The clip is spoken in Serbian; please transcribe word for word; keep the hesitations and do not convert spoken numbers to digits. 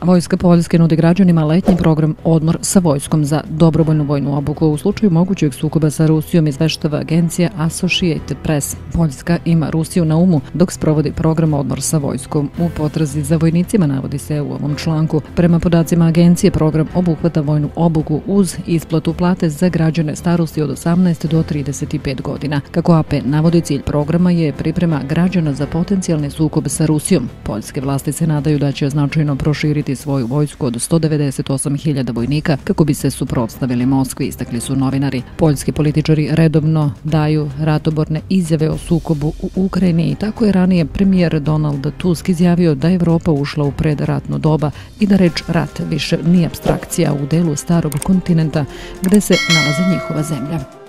Vojska Poljske nudi građanima letnji program Odmor sa vojskom za dobrovoljnu vojnu obuku. U slučaju mogućeg sukoba sa Rusijom izveštava agencija Associated Press. Poljska ima Rusiju na umu dok sprovodi program Odmor sa vojskom. U potrazi za vojnicima, navodi se u ovom članku. Prema podacima agencije, program obuhvata vojnu obuku uz isplatu plate za građane starosti od osamnaest do trideset pet godina. Kako A P navodi, cilj programa je priprema građana za potencijalni sukob sa Rusijom. Poljske vlasti se nadaju da će značajno proširiti svoju vojsku od sto devedeset osam hiljada vojnika kako bi se suprotstavili Moskvi, istakli su novinari. Poljski političari redovno daju ratoborne izjave o sukobu u Ukrajini i tako je ranije premijer Donald Tusk izjavio da je Evropa ušla u predratno doba i da reč rat više nije apstrakcija u delu starog kontinenta gde se nalazi njihova zemlja.